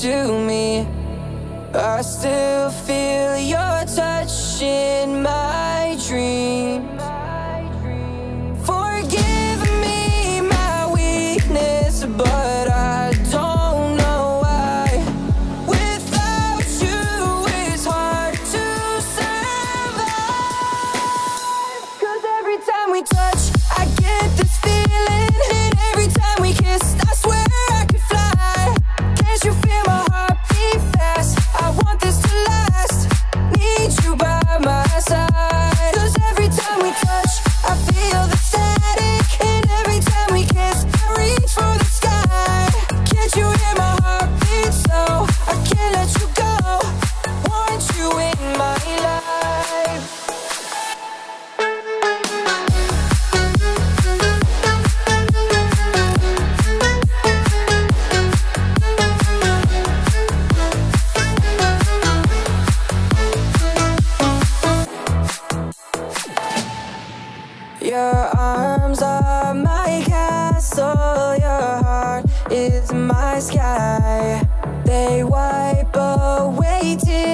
to me. I still feel your touch in my dreams. Forgive me my weakness, but I don't know why. Without you it's hard to survive. 'Cause every time we touch, I get this feeling, and every time we kiss, I swear I could fly. Can't you feel my heart beat fast? I want this to last. Need you by my side. 'Cause every time we touch, I feel the static, and every time we kiss, I reach for the sky. Can't you hear my heart beat? So I can't let you go. Want you in my life. Your arms are my castle, your heart is my sky. They wipe away tears.